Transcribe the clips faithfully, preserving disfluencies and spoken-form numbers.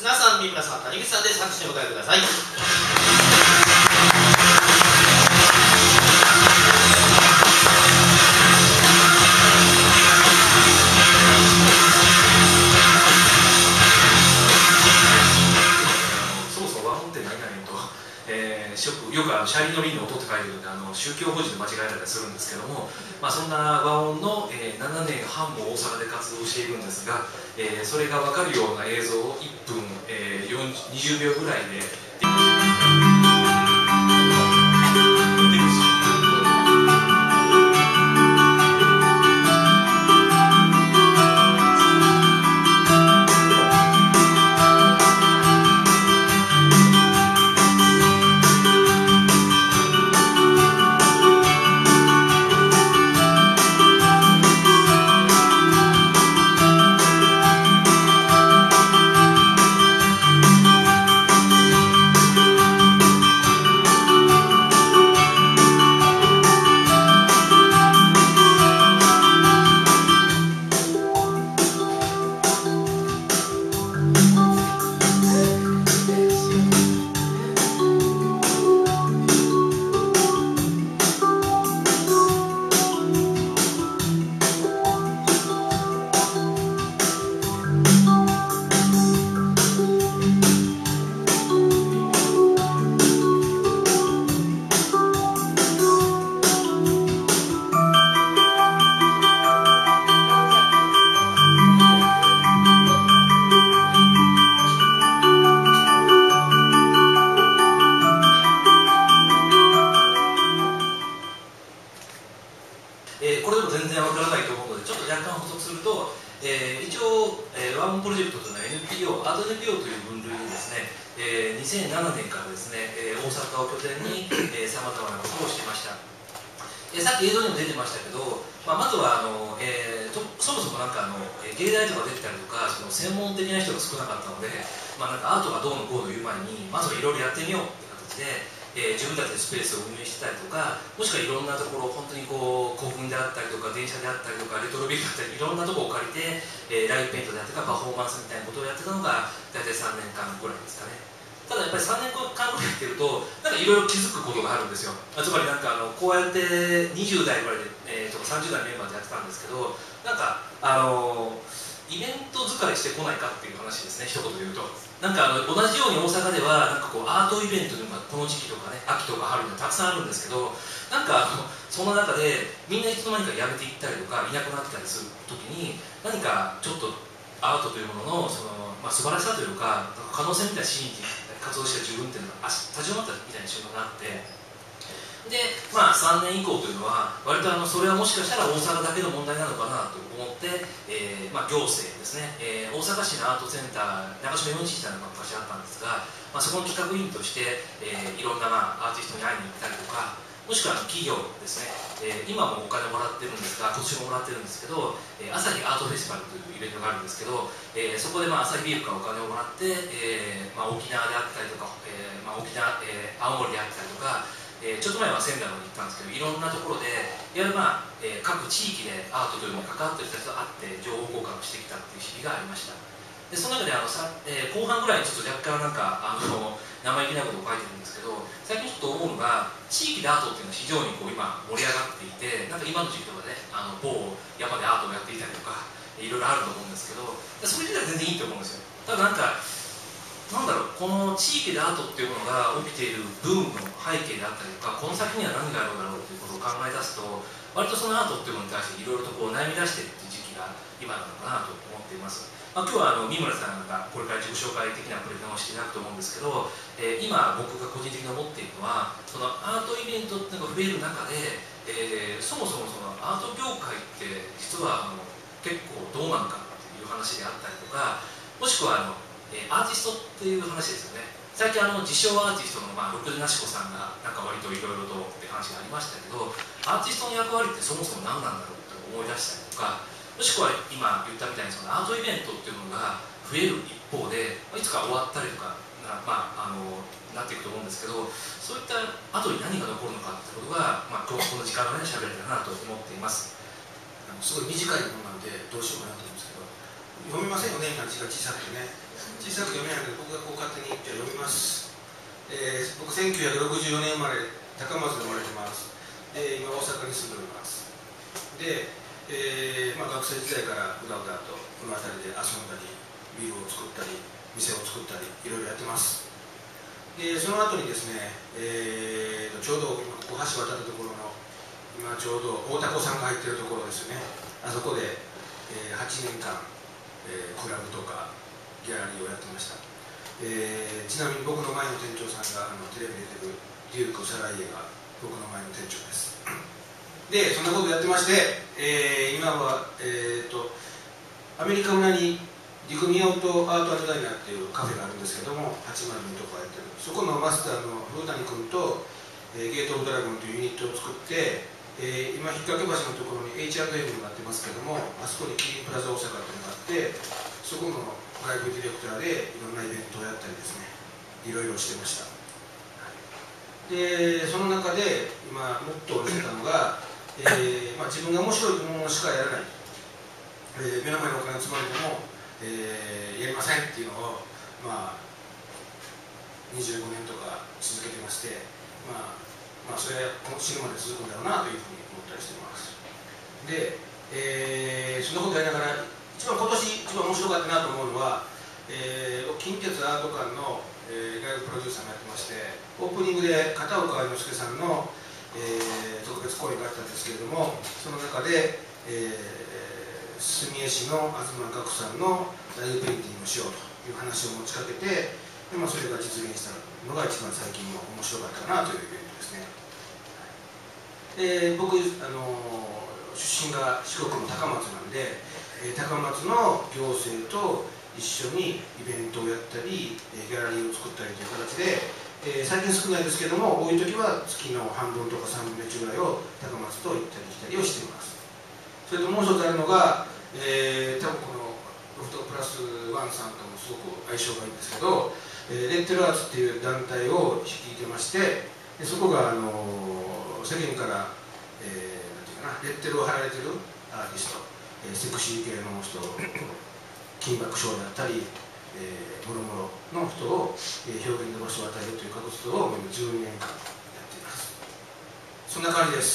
綱さん、三村さん、谷口さんで作詞にお答えください。 よくあのシャリのリンの音って書いてるので、あの宗教法人で間違えたりするんですけども、まあ、そんな和音の、えー、ななねんはんも大阪で活動しているんですが、えー、それが分かるような映像をいっぷん、えー、にじゅうびょうぐらいで。えー、これでも全然わからないと思うので、ちょっと若干補足すると、えー、一応、えー、ワンプロジェクトというのは エヌピーオー、アート エヌピーオー という分類でですね、えー、にせんななねんからですね、えー、大阪を拠点にさまざまなことをしていました。えー、さっき映像にも出てましたけど、まあ、まずはあの、えー、とそもそもなんかあの芸大とか出てたりとか、その専門的な人が少なかったので、まあ、なんかアートがどうのこうの言う前に、まずはいろいろやってみようって形で。えー、自分たちでスペースを運営してたりとか、もしくはいろんなところ、本当にこう古墳であったりとか電車であったりとかレトロビルだったり、いろんなところを借りて、えー、ライブペイントであったりとかパフォーマンスみたいなことをやってたのが大体さんねんかんぐらいですかね。ただやっぱりさんねんかんぐらいやってるとなんかいろいろ気づくことがあるんですよ。つまりなんかあのこうやってにじゅう代ぐらいで、えー、とかさんじゅう代のメンバーでやってたんですけど、なんかあのイベント使いしてこないかっていう話ですね、一言で言うと。なんかあの同じように大阪ではなんかこうアートイベントがこの時期とかね、秋とか春にはたくさんあるんですけど、なんかあのその中でみんないつの間にかやめていったりとかいなくなったりする時に、何かちょっとアートというもののその、まあ、素晴らしさというか可能性みたいな信じ活動してる自分っていうのが立ち止まったみたいな瞬間があって、で、まあ、さんねん以降というのは割とあのそれはもしかしたら大阪だけの問題なのかなと思って、えーまあ、行政ですね、えー、大阪市のアートセンター長島よんじいちみたいなのが昔あったんですが、まあ、そこの企画委員として、えー、いろんな、まあ、アーティストに会いに行ったりとか、もしくはあの企業ですね、えー、今もお金もらってるんですが、今年ももらってるんですけど、えー、朝日アートフェスティバルというイベントがあるんですけど、えー、そこでまあ朝日ビールからお金をもらって、えーまあ、沖縄であったりとか、えーまあ、沖縄、えー、青森であったりとか、えー、ちょっと前は仙台まで行ったんですけど、いろんなところでいわゆる、まあえー、各地域でアートというのに関わっている人たちと会って情報交換をしてきたっていう日々がありました。でその中であのさ、えー、後半ぐらいにちょっと若干なんかあの生意気なことを書いてるんですけど、最近ちょっと思うのが地域でアートっていうのは非常にこう今盛り上がっていて、なんか今の時期とかね、あの某山でアートをやっていたりとかいろいろあると思うんですけど、それ自体は全然いいと思うんですよ。ただなんかなんだろう、この地域でアートっていうものが起きているブームの背景であったりとか、この先には何があるんだろうということを考え出すと、割とそのアートっていうものに対していろいろとこう悩み出しているっていう時期が今なのかなと思っています。まあ、今日はあの三村さんがこれから自己紹介的なプレゼンをしていただくと思うんですけど、えー、今僕が個人的に思っているのは、そのアートイベントっていうのが増える中で、えー、そもそもそのアート業界って実はあの結構どうなのかっていう話であったりとか、もしくはあのアーティストっていう話ですよね。最近あの自称アーティストの、まあ、ろくでなしこさんがなんか割といろいろとって話がありましたけど、アーティストの役割ってそもそも何なんだろうって思い出したりとか、もしくは今言ったみたいにそのアートイベントっていうのが増える一方でいつか終わったりとかな、まあ、あのなっていくと思うんですけど、そういった後に何が残るのかってことが、まあ、今日この時間がね喋れたらなと思っています。 すごい短いものなのでどうしようかなと思うんですけど、 読みませんよね、今字が小さくてね。小さく読めないので僕がこう勝手にじゃあ読みます。えー、僕せんきゅうひゃくろくじゅうよねん生まれ、高松で生まれてます。で今大阪に住んでおります。で、えーまあ、学生時代からうだうだとこの辺りで遊んだりビルを作ったり店を作ったりいろいろやってます。でその後にですね、えー、ちょうど今ここ橋渡ったところの今ちょうど大田子さんが入ってるところですよね。あそこで、えー、はちねんかん、えー、クラブとかギャラリーをやってました。えー、ちなみに僕の前の店長さんがあのテレビに出てるデューク・サライエが僕の前の店長です。でそんなことやってまして、えー、今は、えー、とアメリカ村にディクミアウトアートアドダイナーっていうカフェがあるんですけどもはちまるにとかやってるそこのマスターの古谷君と、えー、ゲート・オブ・ドラゴンというユニットを作って、えー、今引っ掛け橋のところに エイチアンドエム になってますけどもあそこにキリンプラザ大阪っていうのがあってそこの外部ディレクターでいろんなイベントをやったりですねいろいろしてました。でその中で今モットーにしてたのが、えーまあ、自分が面白いものしかやらない、えー、目の前のお金を積まれても、えー、やりませんっていうのを、まあ、にじゅうごねんとか続けてまして、まあまあ、それは死ぬまで続くんだろうなというふうに思ったりしています。で、えー、そんなことやりながら一番今年一番面白かったなと思うのは、えー、近鉄アート館の、えー、外部プロデューサーがやってましてオープニングで片岡愛之助さんの、えー、特別公演があったんですけれどもその中で、えー、住江市の東岳さんのライブペインティングをしようという話を持ちかけてで、まあ、それが実現したのが一番最近の面白かったかなというイベントですね。で僕、あのー、出身が四国の高松なんで高松の行政と一緒にイベントをやったりギャラリーを作ったりという形で、えー、最近少ないですけども多い時は月の半分とかさんぶんのいちぐらいを高松と行ったり来たりをしています。それともう一つあるのが、えー、多分このロフトプラスワンさんともすごく相性がいいんですけど、えー、レッテルアーツっていう団体を率いてましてでそこが、あのー、世間から、えー、なんていうかなレッテルを貼られてるアーティストセクシー系の人金箔賞だったり、えー、もろもろの人を、えー、表現の場所を与えるという活動をじゅうにねんかんやっています。そんな感じです、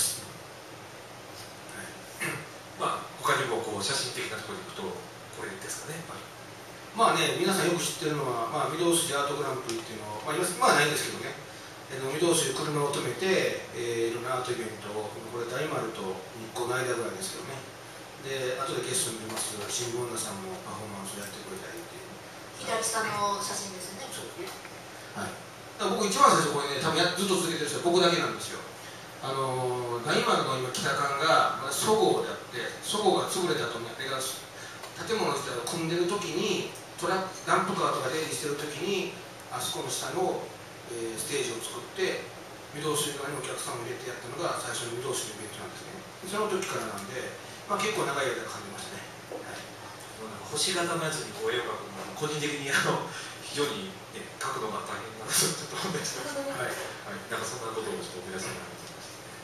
はい、まあ他にもこう写真的なところに行くとこれですかね。 まあね皆さんよく知ってるのは、まあ、御堂筋アートグランプリっていうのを、まあ、今はないんですけどね御堂筋車を止めて、えー、いろんなアートイベントをこれ大丸と日光の間ぐらいですけどねで後でゲストに出ます新聞女さんもパフォーマンスをやってくれたりっていう左下の写真ですね。 そうですね、はい、だから僕一番最初これね多分やずっと続けてる人は僕だけなんですよ。あのー、大丸の今北館がまだそごうであってそごうが潰れたと思って建物自体を組んでる時にトラダンプカーとか出入りしてる時にあそこの下の、えー、ステージを作って御堂筋側にお客さんを入れてやったのが最初の御堂筋のイベントなんですね。その時からなんでまあ、結構長い間感じましたね、はい、 星型のやつにこう絵を描くのは個人的にあの非常に、ね、描くのが大変なちょっと思うんですけど、はいはい、なんかそんなことをちょっと思い出せない。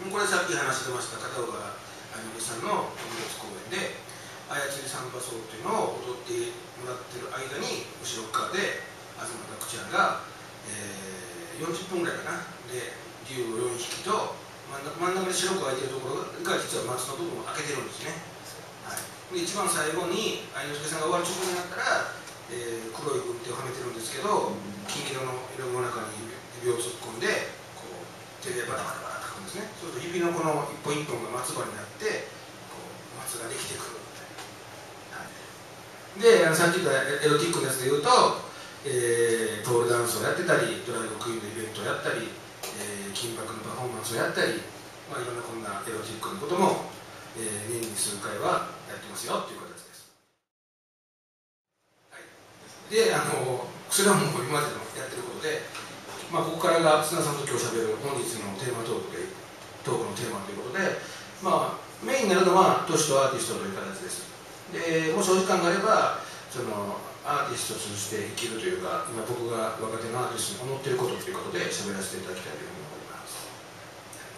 これさっき話してました片岡愛之助さんの特別公演で操りサンバ奏っていうのを踊ってもらってる間に後ろ側で東岳ちゃんが、えー、よんじゅっぷんぐらいかなで竜をよんひきと真ん中で白く開いてるところが実は松の部分を開けてるんですね、はい、で一番最後に愛之助さんが終わる直前になったら、えー、黒い軍手をはめてるんですけど金色の色の中に指を突っ込んでこう手でバタバタバタ書くんですね。そうすると指のこの一本一本が松葉になってこう松ができてくるみたいな、はい、でさっき言ったエロティックのやつで言うと、えー、ポールダンスをやってたりドライブクイーンのイベントをやったりえー、金箔のパフォーマンスをやったり、まあ、いろんなこんなエロティックなことも、えー、年に数回はやってますよという形です、はい、であのそれはもう今までのやってることで、まあ、ここからが砂さんと今日しゃべる本日のテーマトークでトークのテーマということで、まあ、メインになるのは都市とアーティストという形です。でもしお時間があればそのアーティストとして生きるというか今僕が若手のアーティストに思っていることということで喋らせていただきたいというふうに思います。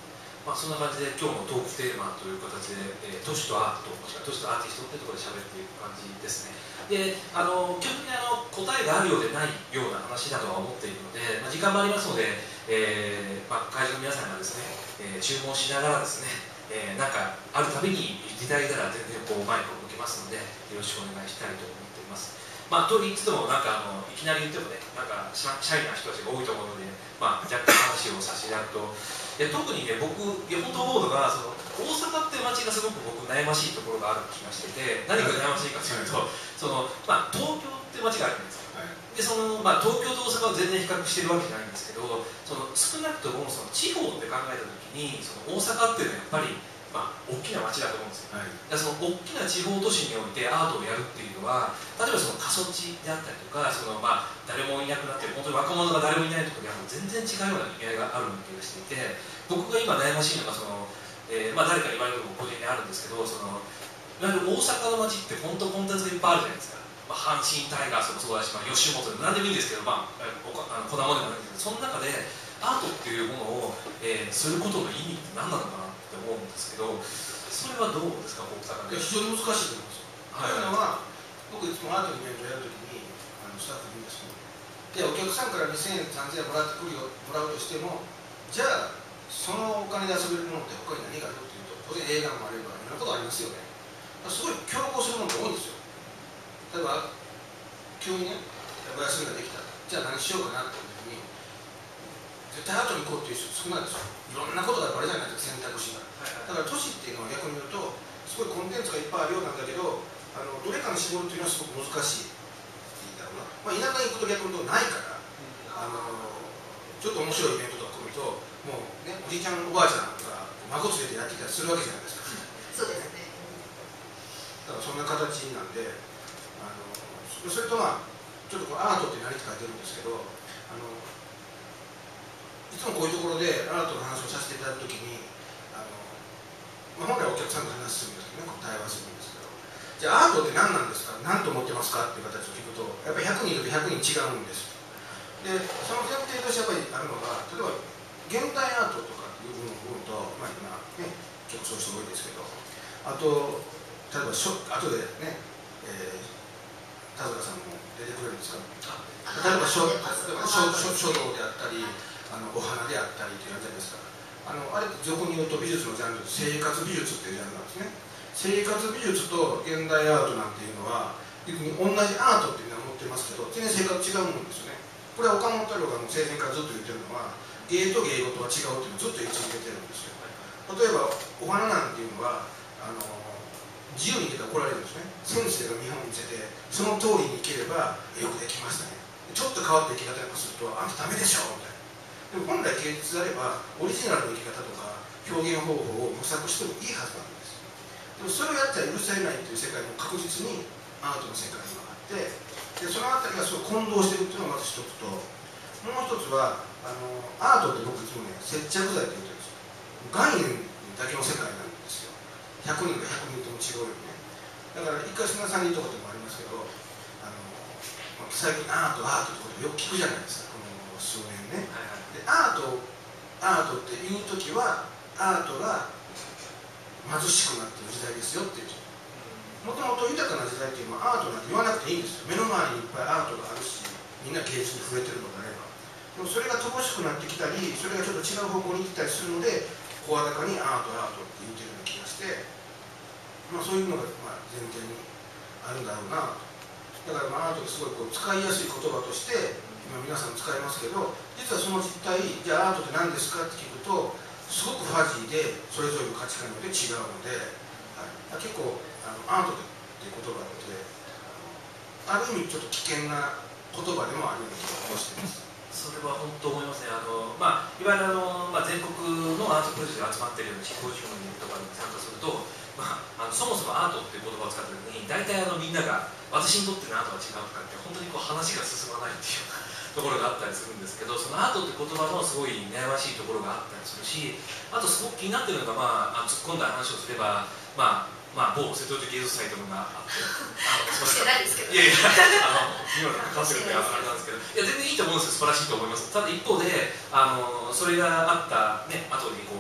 まあ、そんな感じで今日のトークテーマという形で、えー、都市とアート、もしくは都市とアーティストっていうところで喋っていく感じですね。で、あの基本的にあの答えがあるようでないような話だとは思っているので、まあ、時間もありますので、えーまあ、会場の皆さんがですね、えー、注文しながらですね、えー、なんかあるたびに言っていただけたら全然こうマイクを向けますので、よろしくお願いしたいと思っています。まあ、と言ってもなんかあのいきなり言ってもね、なんかシャイな人たちが多いと思うので、まあ、若干話をさせていただくと、いや特にね、僕、いや本当思うのが、その大阪って街がすごく僕悩ましいところがある気がしてて、何が悩ましいかというと、そのまあ、東京って街があるじゃないですか。でそのまあ、東京と大阪を全然比較してるわけじゃないんですけど、その少なくともその地方って考えたときに、その大阪っていうのはやっぱり、まあ、大きな街だと思うんですよ。はい、だその大きな地方都市においてアートをやるっていうのは、例えばその過疎地であったりとか、そのまあ誰もいなくなってる、本当に若者が誰もいないところではもう全然違うような意味合いがあるような気がしていて、僕が今悩ましいのがその、えーまあ、誰かに言われるのも個人にあるんですけど、そのいわゆる大阪の街って本当コンテンツがいっぱいあるじゃないですか。まあ、阪神タイガースもそうだし、まあ、吉本でも何でもいいんですけど、まあ、おかあのこだまでもないんですけど、その中でアートっていうものを、えー、することの意味って何なのかなって思うんですけど、それはどうですか、大阪で。 非常に難しいと思うんですよ。はい、というのは、僕いつもアートのイベントをやるときにあのスタッフに言うんですけど、でお客さんからにせんえん、さんぜんえんもらってくるよ、もらうとしても、じゃあ、そのお金で遊べるものって他に何かあるっていうと、当然映画もあれば、いろんなことありますよね。すごい協力をするものが多いんですよ。例えば、急にね、お休みができた。じゃあ何しようかなっていうときに、絶対アートに行こうっていう人少ないですよ。いろんなことがバレじゃないですか、選択肢が。だから都市っていうのは逆に言うと、すごいコンテンツがいっぱいあるようなんだけど、あのどれかに絞るっていうのはすごく難しいって言いたろうな。まあ、田舎に行くと逆に言うとないから、あのちょっと面白いイベントとか来ると、もうね、おじいちゃんおばあちゃんが孫連れてやってきたりするわけじゃないですか。 そうですね。 だからそんな形なんで、あのそれとまあちょっとこうアートって何って書いてるんですけど、あのいつもこういうところでアートの話をさせていただくときに、あの、まあ、本来お客さんと話するんですけどね、対話するんですけど、じゃあアートって何なんですか、何と思ってますかっていう形を聞くと、やっぱりひゃくにんいるとひゃくにん違うんです。でその前提としてやっぱりあるのが、例えば現代アートとかっていう部分と、まあ、今ね結構そういう人多いですけど、あと例えばしょ後でね、えー田塚さんも出てくれるんですか。例えば書道であったり、あのお花であったりというやつじゃないですか。あのあれって俗に言うと美術のジャンル、生活美術っていうジャンルなんですね。生活美術と現代アートなんていうのは同じアートっていうのは持ってますけど、全然性格違うもんですよね。これは岡本太郎がもう生前からずっと言ってるのは、芸と芸事は違うっていうのをずっと言い続けてるんですよ。例えばお花なんていうのはあの自由に出て怒られるんですね。先生が見本を見せて、その通りにいければよくできましたね。ちょっと変わった生き方をすると、あんたダメでしょみたいな。でも本来芸術であれば、オリジナルの生き方とか表現方法を模索してもいいはずなんです。でもそれをやったら許されないという世界も確実にアートの世界にはあって、でそのあたりがすごい混同しているっていうのがまず一つと、もう一つはあのアートって僕いつもね、接着剤って言ってるんですよ。概念だけの世界なんですよ。ひゃくにんがひゃくにんとも違うよね。だから一回菅さんに言ったこともありますけど、あの最近アートアートってことをよく聞くじゃないですか、この数年ね。でアートアートっていうときはアートが貧しくなってる時代ですよっていう。もともと豊かな時代っていうのはアートなんて言わなくていいんですよ。目の前にいっぱいアートがあるし、みんな芸術に触れてるのであれば。でもそれが乏しくなってきたり、それがちょっと違う方向に行ったりするので、声高にアートアートって言ってるような気がして、まあ、そういうのがまあ前提にあるんだろうなと。だからまあアートってすごいこう使いやすい言葉として今皆さん使いますけど、実はその実態、じゃあアートって何ですかって聞くとすごくファジーでそれぞれの価値観によって違うので、はい、結構あのアートっていう言葉ってある意味ちょっと危険な言葉でもあるような気がしています。 それは本当思いますね。あの、まあ、いわゆるあの、まあ、全国のアートプロジェクトが集まっているような地方地方のイベントとかに参加すると、まあ、あのそもそもアートっていう言葉を使った時に大体あのみんなが私にとってのアートは違うとかって本当にこう話が進まないっていうところがあったりするんですけど、そのアートって言葉もすごい悩ましいところがあったりするし、あとすごく気になってるのが、まあ、あの突っ込んだ話をすれば、まあまあ、某瀬戸内芸術祭というのがあって、あのしてないですけど、 いやいや、あの今の関わってるんであれなんですけど、いや全然いいと思うんですよ、素晴らしいと思います。ただ一方で、あのそれがあったね後にこう、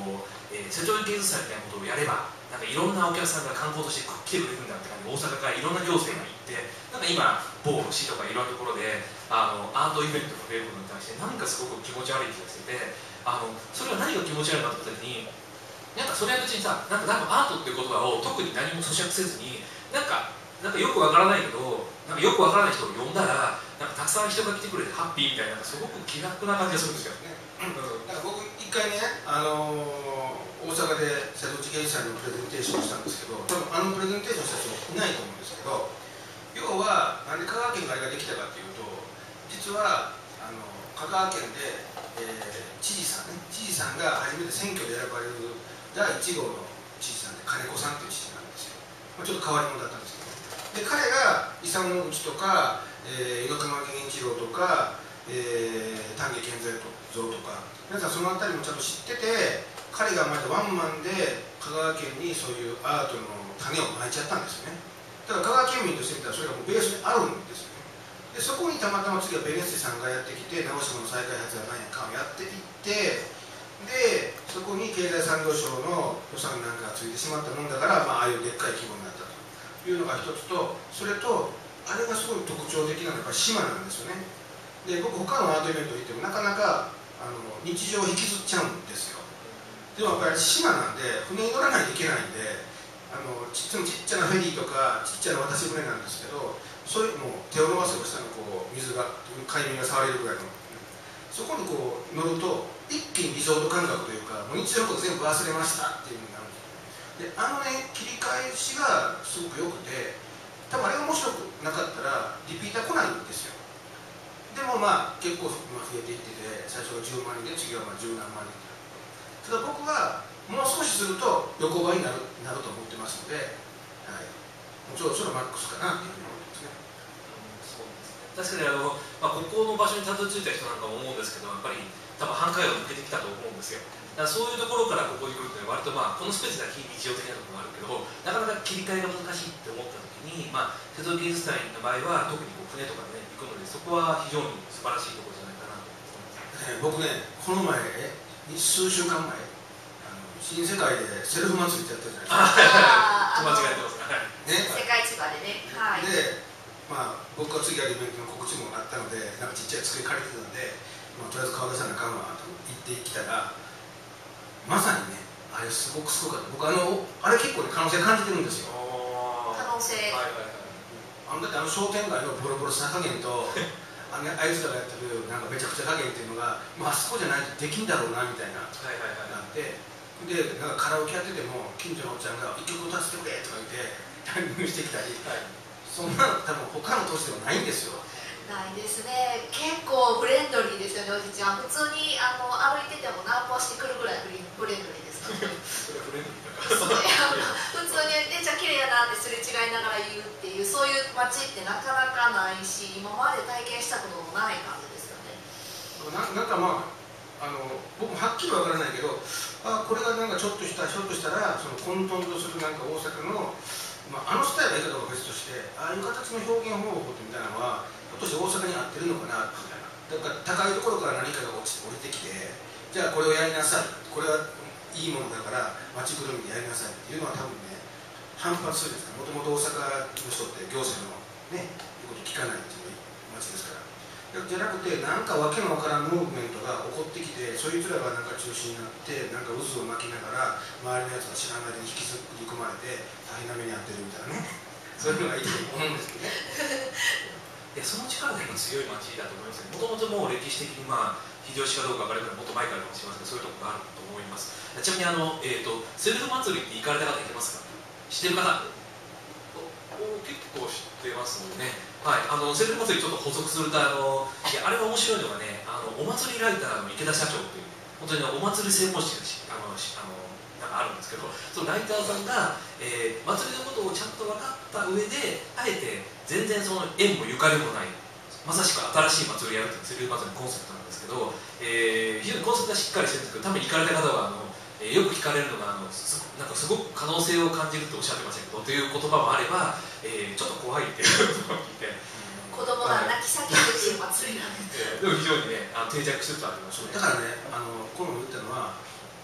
えー、瀬戸内芸術祭みたいなことをやればなんかいろんなお客さんが観光として来てくれるんだって感じで大阪からいろんな行政が行ってなんか今某市とかいろんなところであのアートイベントが増えることに対してなんかすごく気持ち悪い気がしててあのそれは何が気持ち悪いかという時になんかそれは別にさなんかなんかアートっていう言葉を特に何も咀嚼せずになんかなんかよくわからないけどなんかよくわからない人を呼んだらなんかたくさん人が来てくれてハッピーみたいななんかすごく気楽な感じがするんですよね。 ね、なんか僕一回ね、あのー、大阪で瀬戸内芸術祭のプレゼンテーションをしたんですけど、多分あのプレゼンテーションした人もいないと思うんですけど、要はなんで香川県があれができたかっていうと、実はあの香川県で、えー、知事さんね、知事さんが初めて選挙で選ばれるだいいち号の知事さんで金子さんっていう知事なんですよ。まあ、ちょっと変わり者だったんですけど、で彼が伊佐野内とか、えー、猪熊源一郎とか、えー、丹下健三像とか皆さんその辺りもちゃんと知ってて彼がまだワンマンで香川県にそういうアートの種をまいちゃったんですよね。だから香川県民としてみたらそれがもうベースにあるんですよね。でそこにたまたま次はベネッセさんがやってきて直島の再開発や何やかんをやっていってでそこに経済産業省の予算なんかがついてしまったもんだから、まあ、ああいうでっかい規模になったというのが一つとそれとあれがすごい特徴的なのはやっぱり島なんですよね。で僕他のアートイベント行ってもなかなかあの日常を引きずっちゃうんですよ。でもやっぱり島なんで船に乗らないといけないんであのちっちゃなちっちゃなフェリーとかちっちゃな渡し船なんですけどそれも手を伸ばせば下のこう水が海面が触れるぐらいのそこにこう乗ると一気にリゾート感覚というかもう日常のこと全部忘れましたっていうふうになるんです。であのね切り返しがすごく良くて多分あれが面白くなかったらリピーター来ないんですよ。でもまあ結構増えていってて最初はじゅうまんにんで次はまあじゅうなんまんにんただ僕はもう少しすると横ばいになるなると思ってますので、はい、もうちょっとそろマックスかなっていうふうに思ってますね。 確かにあの、まあ、ここの場所にたどり着いた人なんかも思うんですけどやっぱり多分半壊を抜けてきたと思うんですよ。だからそういうところからここに来るって割とまあこのスペースが非日常的なところがあるけどなかなか切り替えが難しいって思った時に、まあ、瀬戸内芸術祭の場合は特にこう船とかね行くのでそこは非常に素晴らしいところじゃないかなと思います。 僕ねこの前数週間前あの新世界でセルフ祭りってやったじゃないですか。 間違えてますね。 世界市場でね、はい、 で、まあ、僕が次やるイベントの告知もあったのでなんかちっちゃい机借りてたんで、まあ、とりあえず顔出さなあかんわと言ってきたらまさにねあれすごくすごかった。僕あのあれ結構ね可能性感じてるんですよ。 可能性、はいはいはい、あのだってあの商店街のボロボロさ加減とあのあいつらがやってるなんかめちゃくちゃ加減っていうのが、まあそこじゃないとできんだろうなみたいな、はいはいはい、なってでなんかカラオケやってても近所のおっちゃんが「一曲歌わせてくれ」とか言ってタイミングしてきたり、はい、そんなの多分他の都市ではないんですよ。 ないですね。結構フレンドリーですよねおじちゃん。普通にあの歩いててもナンパしてくるぐらいフレンドリーですからね。 それはフレンドリーだそう普通に「えじゃあ綺麗やな」ってすれ違いながら言うっていうそういう街ってなかなかないし今まで体験したこともない感じですよね。 な, なんかまああの僕もはっきりわからないけどあこれがなんかちょっとしたちょっとしたらその混沌とするなんか大阪の、まあ、あのスタイルがいいかどうかは別としてああいう形の表現方法みたいなのはひょっとして大阪に合ってるのかなみたいな。だから高いところから何かが落ちて降りてきてじゃあこれをやりなさいこれはいいものだから町ぐるみでやりなさいっていうのは多分ね反発するんですからもともと大阪の人って行政のね言うこと聞かないっていう町ですからじゃなくてなんかわけのわからんムーブメントが起こってきてそいつらがなんか中心になってなんか渦を巻きながら周りのやつが知らない間に引きずり込まれて大変な目に遭ってるみたいなねそういうのがいいと思うんですけどね。 いやその力が今強い町だと思いますけどもともともう歴史的にまあ非常識かどうか分からないからもっと前からかもしれませんがそういうところがあると思います。ちなみにあの、えーと、セルフ祭りって行かれた方いてますか？知ってる方？お結構知ってますね。はい、あのセルフ祭りちょっと補足するとあのいやあれが面白いのがねあのお祭りライターの池田社長っていう本当に、ね、お祭り専門誌があのあのなんかあるんですけどそのライターさんが、えー、祭りのことをちゃんと分かった上であえて全然その縁もゆかりもないまさしく新しい祭りをやるというセルフ祭りのコンセプトなんですけど、えー、非常にコンセプトがしっかりしてるんですけど多分行かれた方はあの、えー、よく聞かれるのがあのすなんかすごく可能性を感じるとおっしゃってましたけどという言葉もあれば、えー、ちょっと怖いっていう言葉を聞いて子供が泣き叫ぶっていう祭りなんです、 えー、でも非常にねあの定着しつつありますね。 だからねあのこの言ったのは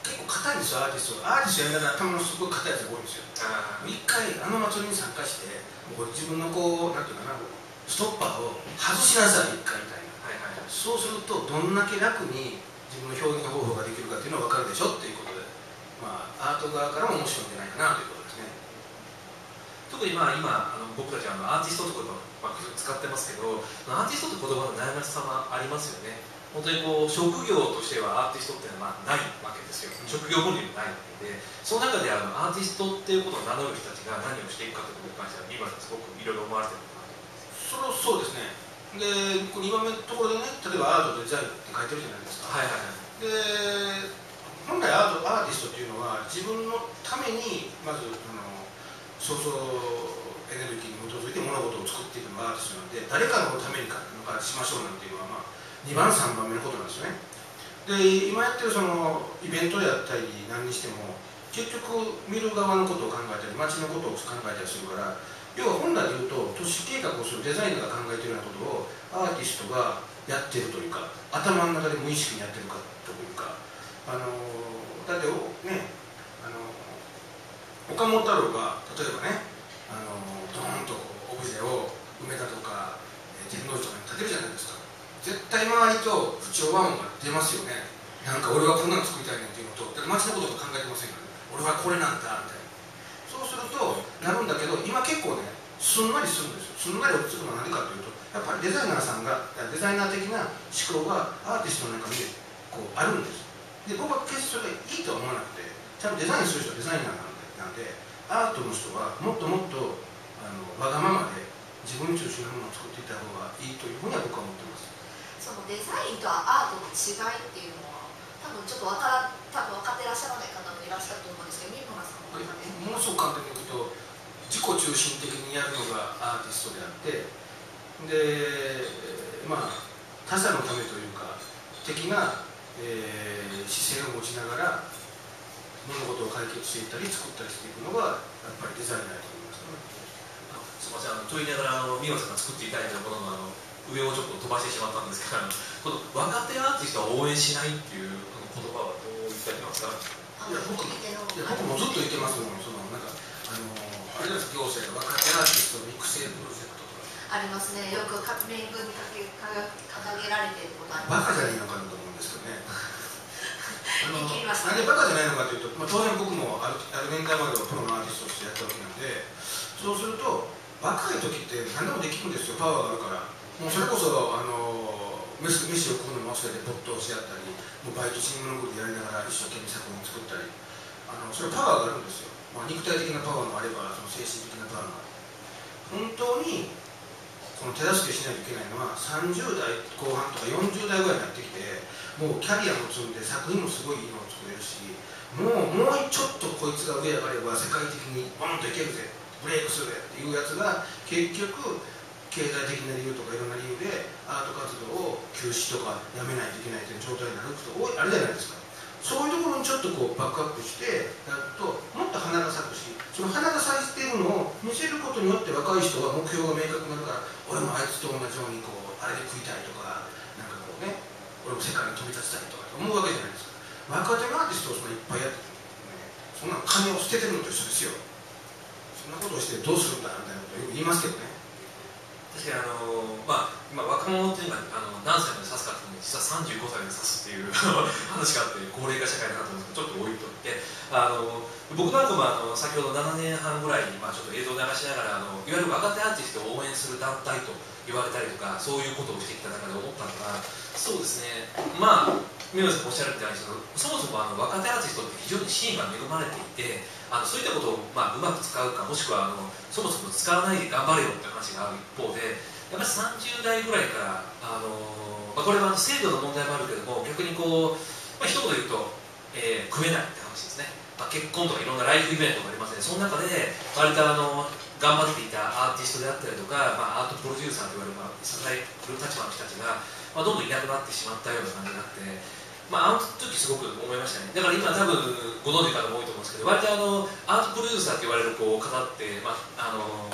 結構硬いんですよ、アーティストが。アーティストやりながら頭のすごい硬いやつが多いんですよ。一回あの祭りに参加して、もう自分のこうなんていうかな、ストッパーを外しなさい一回みたいな、はいはい、そうするとどんだけ楽に自分の表現方法ができるかっていうのが分かるでしょっていうことで、まあ、アート側からも面白いんじゃないかなということですね。 特にまあ今あの僕たちはあのアーティストとか、まあ、使ってますけど、アーティストって言葉の悩ましさはありますよね。本当にこう職業としてはアーティストっていうのはまあないわけですよ。職業分類もないわけで、その中であのアーティストっていうことを名乗る人たちが何をしていくかということに関しては今すごくいろいろ思われてるのかなと思います。 それそうですね。で、このにばんめのところでね、例えばアートデザインって書いてるじゃないですか。 はいはいはい。 で、本来アート、アーティストっていうのは自分のためにまずあの想像エネルギーに基づいて物事を作っていくのがアーティストなんで、誰かのためにかなんかしましょうなんていうのは、まあ、にばんさんばんめのことなんですよね。で、今やってるそのイベントであったり何にしても結局見る側のことを考えたり街のことを考えたりするから、要は本来で言うと都市計画をするデザイナーが考えているようなことをアーティストがやってるというか、頭の中で無意識にやってるかというか、あのだってね、あの岡本太郎が例えばね、あのドーンとオブジェを梅田とか天王寺とかに建てるじゃないですか。絶対周りと不協和音が出ますよね。なんか俺はこんなの作りたいねっていうのと、だって街のこととか考えてませんからね、俺はこれなんだみたいな。そうするとなるんだけど、今結構ねすんなりするんですよ。すんなり落ち着くのは何かというと、やっぱりデザイナーさんがデザイナー的な思考がアーティストの中にこうあるんです。で、僕は決してそれがいいとは思わなくて、ちゃんとデザインする人はデザイナーなんで、なんでアートの人はもっともっとあのわがままで自分中心のものを作っていった方がいいというふうには僕は思ってます。 そのデザインとアートの違いっていうのは多分ちょっとわから多分分かってらっしゃらない方もいらっしゃると思うんですけど、三村さんの中でものすごく簡単に言うと、自己中心的にやるのがアーティストであって、で、まあ他者のためというか的な、えー、姿勢を持ちながら物事を解決していったり作ったりしていくのがやっぱりデザイナーだと思いますね。 すみません、あの問いながらあの三村さんが作っていただいたもののあの上をちょっと飛ばしてしまったんですけど、この若手アーティストは応援しないっていう言葉はどういった意味なんですか？ いや 僕, いや僕もずっと言ってますもん。そのなんかあのあれです行政が若手アーティストの育成プロジェクトとかありますね。よく明文に掲げられていることありバます。 カじゃないのかなと思うんですけどね。あの言い切りました。 なんでバカじゃないのかというと、まあ、当然僕もあるある年代まではプロのアーティストとしてやったわけなんで、そうすると若い時って何でもできるんですよ。パワーがあるから。もうそれこそあの飯を食うのも忘れて没頭してやったり、もうバイト死に物狂いでやりながら一生懸命作品を作ったり、あのそれパワーがあるんですよ。まあ、肉体的なパワーもあればその精神的なパワーもある。本当にこの手助けしないといけないのはさんじゅう代後半とかよんじゅう代ぐらいになってきて、もうキャリアも積んで作品もすごいいいのを作れるし、もうもうちょっとこいつが上上がれば世界的にボンといけるぜ、ブレイクするぜっていうやつが結局経済的な理由とかいろんな理由でアート活動を休止とかやめないといけないという状態になる人多いあるじゃないですか。そういうところにちょっとこうバックアップしてやるともっと花が咲くし、その花が咲いているのを見せることによって若い人は目標が明確になるから、俺もあいつと同じようにこうあれで食いたいとか、なんかこうね、俺も世界に飛び立ちたいとか思うわけじゃないですか。若手のアーティストをそんないっぱいやってて、ね、そんな金を捨ててるのと一緒ですよ。そんなことをしてどうするんだみたいなことをよく言いますけどね。 確かにあのまあ、今若者っていうのはあの何歳まで指すかっていうのに実はさんじゅうごさいで指すっていう話があって、高齢化社会だなと思うんですけど、ちょっと置いといて、あの僕なんかもあの先ほどななねんはんぐらいに、まあ、ちょっと映像を流しながらあのいわゆる若手アーティストを応援する団体と言われたりとか、そういうことをしてきた中で思ったのが、そうですね、まあ宮本さんがおっしゃるみたいに、そもそもあの若手アーティストって非常にシーンが恵まれていて、あのそういったことを、まあ、うまく使うか、もしくはあのそもそも使わないで頑張れよって話がある一方で、やっぱりさんじゅう代ぐらいから、あのまあ、これは制度の問題もあるけども、逆にこう、まあ、一言言うと、えー、食えないって話ですね。まあ、結婚とかいろんなライフイベントがありますね。その中で割とあの頑張っていたアーティストであったりとか、まあ、アートプロデューサーといわれる、まあ、支える立場の人たちが、まあ、どんどんいなくなってしまったような感じがあって、まあ、あの時すごく思いましたね。だから今多分ご存知の方も多いと思うんですけど、割とあのアートプロデューサーと言われるこう方って、まあ、あの結構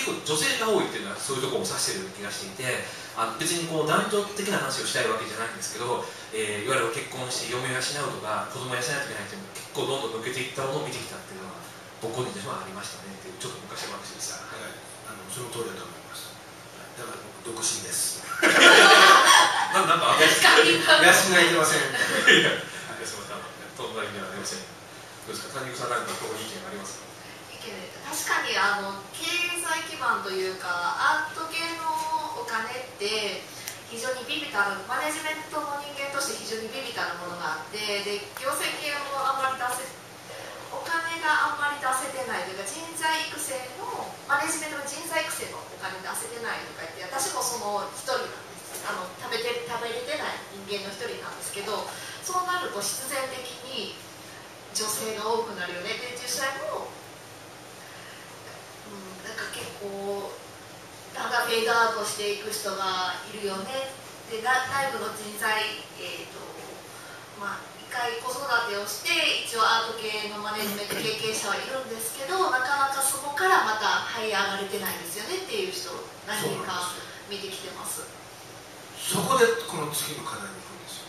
結構女性が多いっていうのはそういうところを指している気がしていて、あの別にこう男女的な話をしたいわけじゃないんですけど、えー、いわゆる結婚して嫁を養うとか子供を養わないといけないっていうのが結構どんどん抜けていったものを見てきたっていうのが僕個人としてはありましたねっていうちょっと昔話でした。 はい、あのその通りだと思います。だから僕独身です。 ななんか確かに養えてません。 いや、そうだ、そんな意味はありません。どうですか、谷口さん、何かここに意見ありますか？ 意見で確かにあの経済基盤というかアート系のお金って非常にビビたるマネジメントの人間として非常にビビたるものがあって、で業績系もあんまり出せお金があんまり出せてないというか、人材育成のマネジメントの人材育成のお金出せてないとか言って、私もその一人なんです。あの食べて食べれてない人間の一人なんですけど、そうなると必然的に女性が多くなるよね。で実際も、うん、なんか結構だんだんフェードアウトしていく人がいるよね。で内部の人材、えーとまあ、一回子育てをして一応アート系のマネジメント経験者はいるんですけど、なかなかそこからまた這い上がれてないですよねっていう人何人か見てきてます。 そこでこの次の課題に行くんですよ。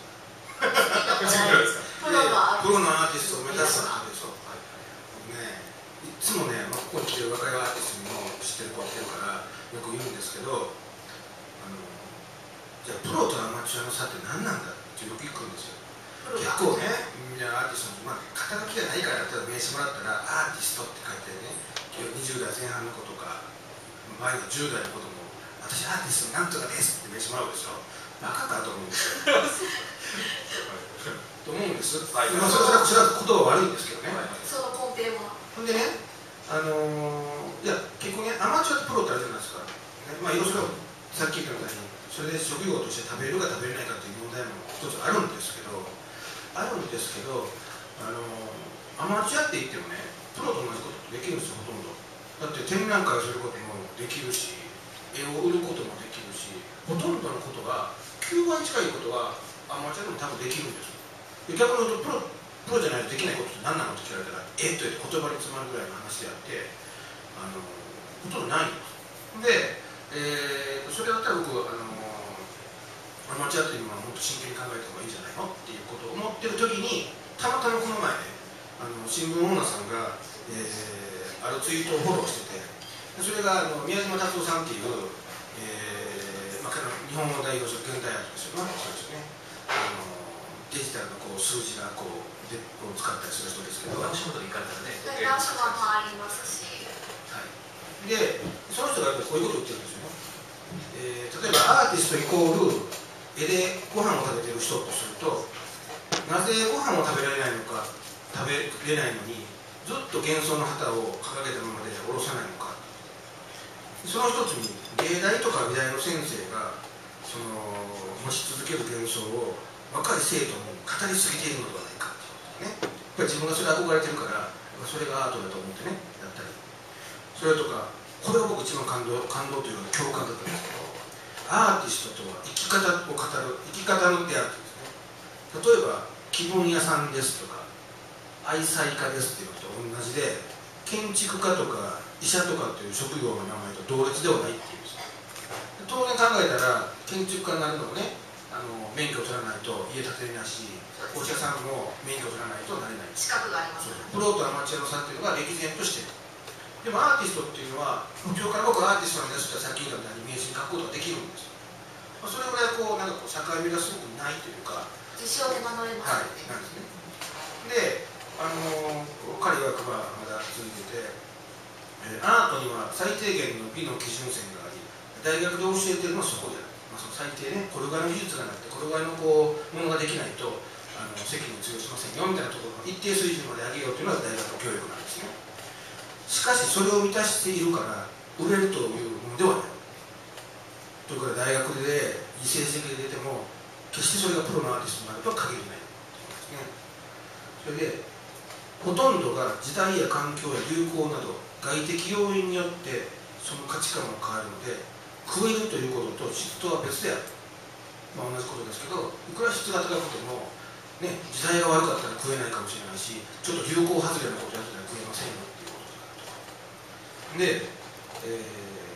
プロのプロのアーティストを目指すわけでしょ。ね、いつもね、まあ、ここに来てる若いアーティストにも知ってる子がいてるからよく言うんですけど、あのじゃあプロとアマチュアの差って何なんだってよく聞くんですよ。結構ね、みんなアーティストの、まあ、肩書きがないから例えば名刺もらったらアーティストって書いてね、にじゅう代前半の子とか前のじゅう代の子とも私アーティストなんとかですって名刺もらうでしょ。バカかと思うんですよ。と思うんです。はい、まあ、それはそれは言葉悪いんですけどね。 その根底は。 ほんでね、あのー、いや結構ね、アマチュアとプロってあるじゃないですか。ね、まあいろいろさっき言ったみたいにそれで職業として食べるか食べれないかという問題も一つあるんですけど、あるんですけど、あのー、アマチュアって言ってもね、プロと同じことってできるんですよ、ほとんど。だって展覧会をすることもできるし、絵を売ることもできるし、ほとんどのことがきゅうわり近いことはアマチュアでも多分できるんですよ。で逆に言うとプロ、プロじゃないとできないことって何なのって聞かれたら、えっと言って言葉に詰まるぐらいの話であって、あのほとんどないんです。で、えー、それだったら僕、あのアマチュアというのはもっと真剣に考えた方がいいんじゃないのっていうことを思ってる時に、たまたまこの前ね、あの新聞オーナーさんが、えー、あるツイートをフォローしてて、それがあの宮島達夫さんっていう、えーまあ、日本を代表する現代アートですよね。そうですね、あのデジタルのこう数字がこうでこう使ったりする人ですけど、 直し元に行かれたらね、 直し元もありますし、 はい、でその人がこういうことを言ってるんですよね。えー、例えばアーティストイコール絵でご飯を食べてる人とすると、なぜご飯を食べられないのか、食べれないのにずっと幻想の旗を掲げたままで下ろさないのか。その一つに芸大とか美大の先生がその持ち続ける幻想を若い生徒に語りすぎているのではないかっていうことですね。やっぱり自分がそれ憧れてるから、それがアートだと思ってね、やったり、それとか、これが僕一番感動、感動というか共感だったんですけど、アーティストとは生き方を語る、生き方のであるとですね、例えば気分屋さんですとか愛妻家ですっていうのと同じで、建築家とか医者とかっていう職業の名前と同列ではないっていうんですよ。当然考えたら建築家になるのもね、あの免許を取らないと家建てれないし、お医者さんも免許を取らないとなれない。 資格があります。 プロとアマチュアの差っていうのが歴然としてる。でもアーティストっていうのは、今日から僕はアーティストなんですってさっき言ったみたいに名刺に書くことができるんですよ。まあ、それぐらいこうなんかこう境目がすごくないというか、 自称で名乗れますよね。 はい、なんですね。で、あのー、彼曰くはまだ続いてて、えー、アートには最低限の美の基準線があり、大学で教えてるのはそこである。まあ、その最低ね、これぐらいの技術がなくて、これぐらいのこうものができないとあの責任を通用しませんよみたいなところの一定水準まで上げようというのが大学の教育なんですね。しかしそれを満たしているから売れるというものではない。ということで大学でいい成績で出ても決してそれがプロのアーティストになるとは限りないということですね。それでほとんどが時代や環境や流行など外的要因によってその価値観が変わるので、食えるということと質とは別である。まあ、同じことですけど、いくら質が高くても、ね、時代が悪かったら食えないかもしれないし、ちょっと流行外れのことやってたら食えませんよっていうことだと。で、えー、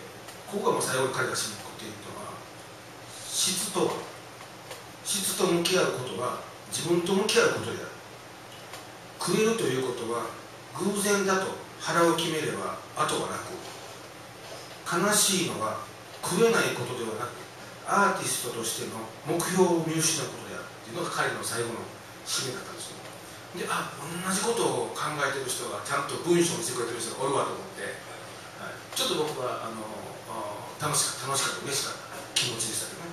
ここがもう最後に彼が締めくくっているのは、質とは質と向き合うことは自分と向き合うことである。食えるということは偶然だと腹を決めれば後は楽。悲しいのは食えないことではなくアーティストとしての目標を見失うことであるっていうのが彼の最後の締めだったんですよ。で、あ、同じことを考えてる人がちゃんと文章にしてくれてる人がおるわと思って、はい、ちょっと僕はあの楽しかった楽しかった嬉しかった気持ちでしたけどね。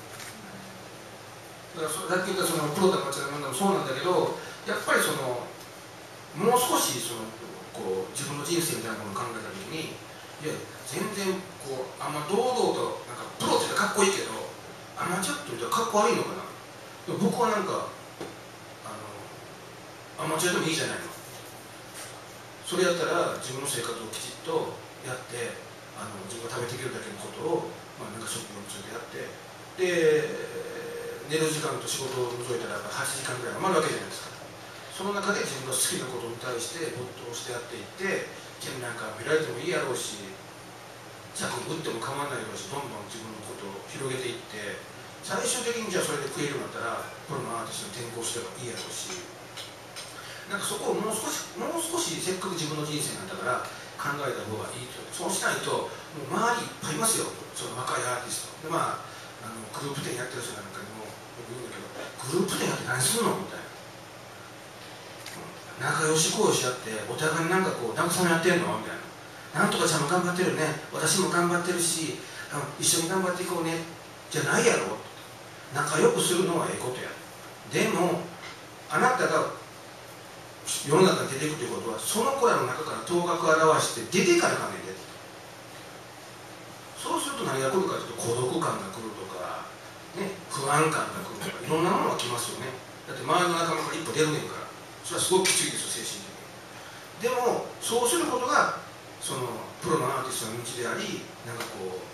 だからそさっき言ったそのプロとかもそうなんだけど、やっぱりそのもう少しそのこう自分の人生みたいなものを考えた時に、いや全然こうあんま堂々となんかプロって言ったらかっこいいけど、アマチュアって言ったらかっこ悪いのかな。でも僕はなんかあのアマチュアでもいいじゃないの。それやったら自分の生活をきちっとやって、あの自分が食べていけるだけのことを、まあ、なんか職業についてやって、で寝る時間と仕事を除いたらやっぱはちじかんぐらい余るわけじゃないですか。その中で自分の好きなことに対して没頭してやっていって、展覧会見られてもいいやろうし、作品売っても構わないだろうし、どんどん自分のことを広げていって、最終的にじゃあそれで食えるようになったらプロのアーティストに転向すればいいやろうし、なんかそこをもう少しもう少しせっかく自分の人生なんだから考えた方がいいと。そうしないともう周りいっぱいいますよ、その若いアーティストで、まあ、あのグループ展やってる人なんかにも僕言うんだけど、グループ展やって何するのみたいな。仲良しこよしやってお互いになんかこう慰め合ってんのみたいな。なんとかちゃんも頑張ってるね、私も頑張ってるし、あの一緒に頑張っていこうねじゃないやろ。仲良くするのはええことや。でもあなたが世の中に出ていくということは、その子らの中から頭角を現して出ていかなあかんねんで。そうすると何が来るかというと、孤独感が来るとか、ね、不安感が来るとか、いろんなものが来ますよね。だって周りの仲間から一歩出るねんから、それはすごくきついですよ、精神的に。でもそうすることがそのプロのアーティストの道であり、なんかこう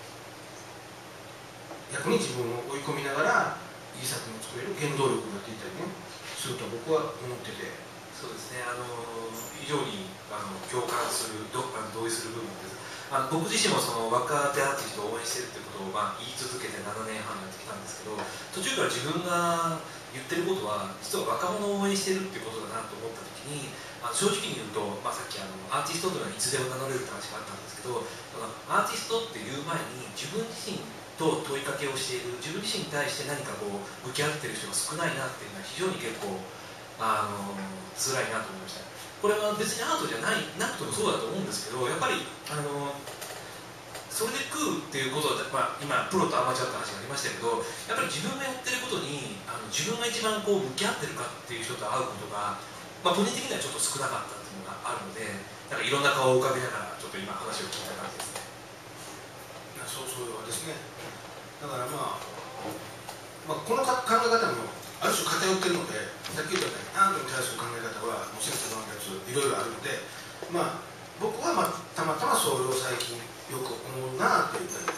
逆に自分を追い込みながらいい作品を作れる原動力になっていったりねすると僕は思ってて。 そうですね、あの非常にあの共感する、どあの同意する部分です。あの僕自身もその若手アーティストを応援してるってことを、まあ、言い続けてななねんはんやってきたんですけど、途中から自分が言ってることは実は若者を応援してるっていうことだなと思った時に、あの正直に言うと、まあ、さっきあのアーティストというのはいつでも名乗れるって話があったんですけど、そのアーティストっていう前に自分自身と問いかけをしている、自分自身に対して何かこう向き合ってる人が少ないなっていうのは非常に結構あの辛いなと思いました。これは別にアートじゃないなくてもそうだと思うんですけど、やっぱりあのそれで食うっていうことは、まあ、今プロとアマチュアって話がありましたけど、やっぱり自分がやってることにあの自分が一番こう向き合ってるかっていう人と会うことが、まあ、個人的にはちょっと少なかったっていうのがあるので、なんかいろんな顔を浮かべながらちょっと今話を聞いた感じですね。 そうそうですね。だからまあ、まあ、この考え方もある種偏ってるので、さっき言ったようにアートに対する考え方はもう千差万別いろいろあるので、まあ僕は、まあ、たまたまそれを最近よく思うなというか、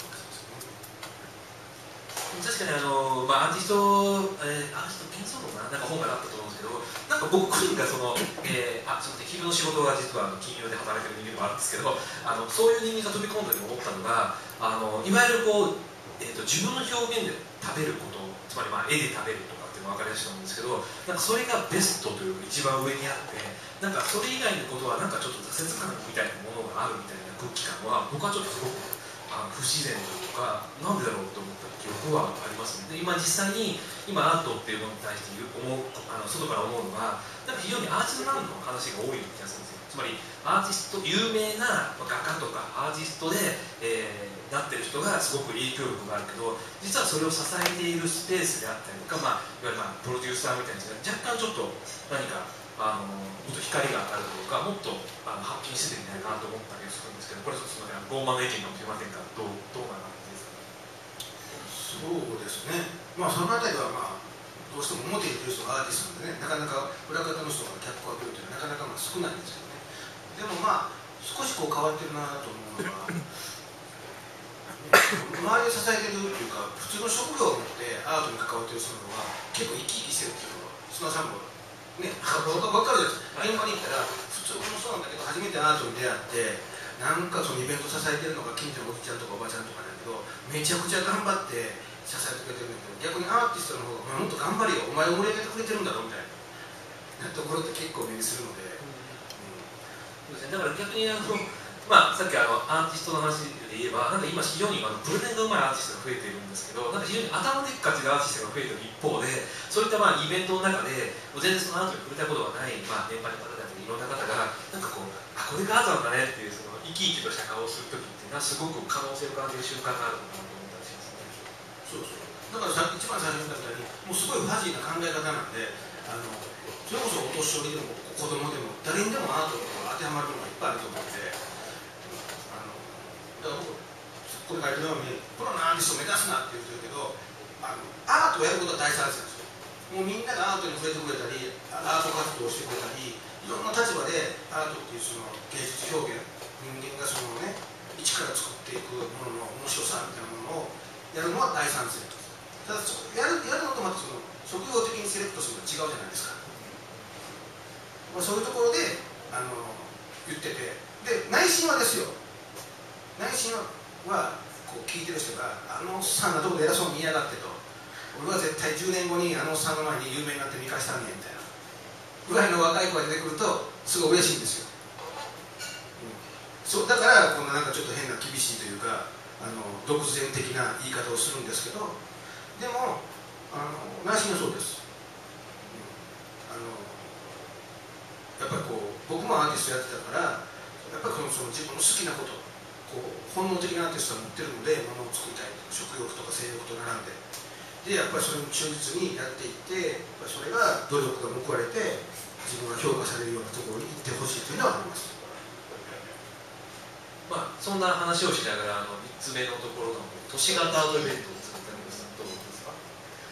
確かにあの、まあ、アーティスト、えー、アーティスト検索かな、なんか本があったと思うんですけど、なんか僕がその、えー、あすみません、昼の仕事が実は金曜で働いてる人間でもあるんですけど、あのそういう人間が飛び込んだ時に思ったのが、あのいわゆるこう、えーと、自分の表現で食べること、つまりまあ絵で食べるとかっていうのが分かりやすいと思うんですけど、なんかそれがベストという一番上にあって、なんかそれ以外のことはなんかちょっと挫折感みたいなものがあるみたいな空気感は、僕はちょっとすごくあの不自然というか、なんでだろうと思った記憶はありますね。で今実際に今アートっていうものに対して思う、あの外から思うのが、なんか非常にアーティストランドの話が多い気がするんですよ。つまりアーティスト、有名な画家とかアーティストで、えー、なってる人がすごく影響力があるけど、実はそれを支えているスペースであったりとか、まあ、いわゆるまあプロデューサーみたいな人が若干ちょっと何かあのもっと光が当たるというか、もっとあの発見してるんじゃないかなと思ったりするんですけど、これちょっと傲慢な意見かもしれませんが、どうどうな感じですか。 そうですね。まあそのあたりはまあどうしても表に出る人がアーティストなんでね、なかなか裏方の人が脚光を浴びるというのはなかなかまあ少ないんですよね。でもまあ少しこう変わってるなと思うのは、周りで支えてるっていうか、普通の職業を持ってアートに関わってる人の方が結構生き生きしてるっていうのは砂さんもね、分かるじゃないですか。現場に行ったら普通もそうなんだけど、初めてアートに出会って、 なんかそのイベント支えてるのが近所のおじちゃんとかおばちゃんとかだけど、めちゃくちゃ頑張って支えてくれてるんだけど、逆にアーティストの方がもっと頑張れよ、お前を盛り上げてくれてるんだろうみたいなところって結構目にするので、 そうですね、だから逆にあの、まあ、さっきあのアーティストの話で言えば、なんか今非常にあのプレゼンがうまいアーティストが増えているんですけど、なんか非常に頭でっかちなアーティストが増えている一方で、そういったまあイベントの中で全然そのアートに触れたことがない、まあ、年配の方だったりいろんな方がなんかこう、あ、これがアートなんだねっていうその生き生きとした顔をするときっていうのはすごく可能性を感じる瞬間があるのかなと思ったりしますね。 そうそうだからさ一番最初に言ったみたいに、もうすごいファジーな考え方なんで、あのそれこそお年寄りでも子供でも誰にでもアートが当てはまるものがいっぱいあると思って、あのだから僕これ書いてるようにプロのアーティストを目指すなって言ってるけど、あのアートをやることは大賛成なんですよ。もうみんながアートに触れてくれたり、アート活動をしてくれたり、いろんな立場でアートっていうその芸術表現、人間がそのね一から作っていくものの面白さみたいなものをやるのは大賛成。ただやる、やるのとまたその職業的にセレクトするのは違うじゃないですか。まあ、そういうところであの言ってて、で内心はですよ、内心はこう聞いてる人が、あのおっさんなとこで偉そうに言いやがってと、俺は絶対じゅうねんごにあのおっさんの前に有名になって見返したんねんみたいなぐらいの若い子が出てくるとすごい嬉しいんですよ、うん、そうだからこのなんかちょっと変な厳しいというか、あの独善的な言い方をするんですけど、でもあの内心はそうです、うん、あのやっぱりこう僕もアーティストやってたから、やっぱりこのその自分の好きなこと、こう本能的なアーティストは持ってるので、ものを作りたいとか食欲とか性欲と並んで、でやっぱりそれに忠実にやっていって、やっぱりそれが努力が報われて自分が評価されるようなところに行ってほしいというのはあります。 まあ、そんな話をしながら、あのみっつめのところの都市型アートイベントを作ったんですが、どうですか？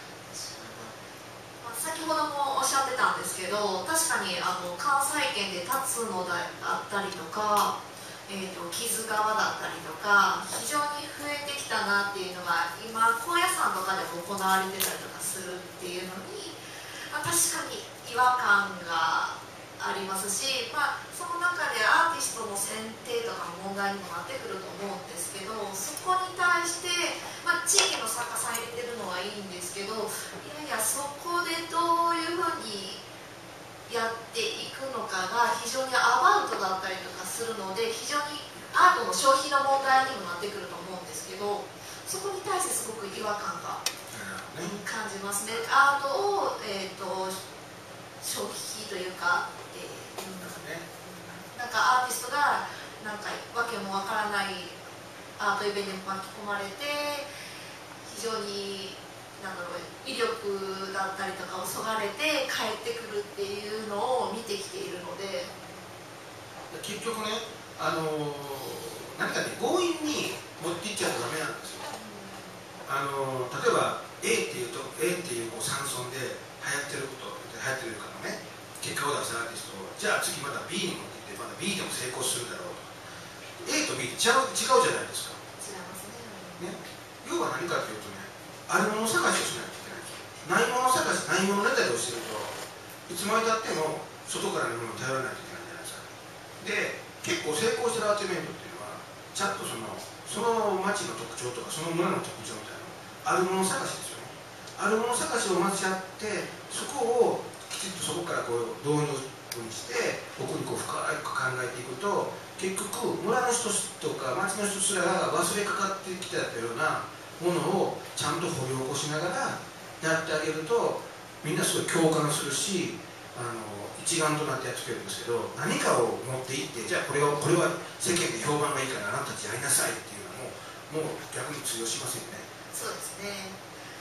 先ほどもおっしゃってたんですけど、確かにあの関西圏で立つのだったりとか、えー、と木津川だったりとか非常に増えてきたなっていうのが今高野山とかでも行われてたりとかするっていうのに、まあ、確かに違和感がありますし、まあ、その中でアーティストの選定とかの問題にもなってくると思うんですけど、そこに対して、まあ、地域の作家さん入れてるのはいいんですけど、いやいやそこでどういうふうにやっていくのかが非常にアバウトだったりとかするので、非常にアートの消費の問題にもなってくると思うんですけど、そこに対してすごく違和感が感じますね。アートを、えー、と消費というか、えー、なんかアーティストがなんかわけもわからないアートイベントに巻き込まれて、非常になんだろう、威力だったりとかをそがれて帰ってくるっていうのを見てきているので、 結局ね、あのー、何かね強引に持っていっちゃうとダメなんですよ。あのー、例えば A っていうと A っていうこう山村で流行ってること流行ってるからね、結果を出すアーティストをじゃあ次また B に持っていって、また B でも成功するだろうと。 A と B って違う、違うじゃないですか。 違いますね。 ね、要は何かというとね、あるもの探しをしないといけない。ないもの探し、ないものネタをしてると、いつまでたっても外からのものに頼らないといけないじゃないですか。で、結構成功してるアートイベントっていうのは、ちゃんとそのその町の特徴とか、その村の特徴みたいなの、あるもの探しですよね。あるもの探しをまずやって、そこをきちっとそこからこう導入にして、奥にこう深く考えていくと、結局村の人とか町の人すらが忘れかかってきてたようなものをちゃんと掘り起こしながらやってあげると、みんなすごい共感するし、あの一丸となってやってくれるんですけど、何かを持っていって、じゃあこれはこれは世間で評判がいいからあなたたちやりなさいっていうのももう逆に通用しませんよね。 そうですね。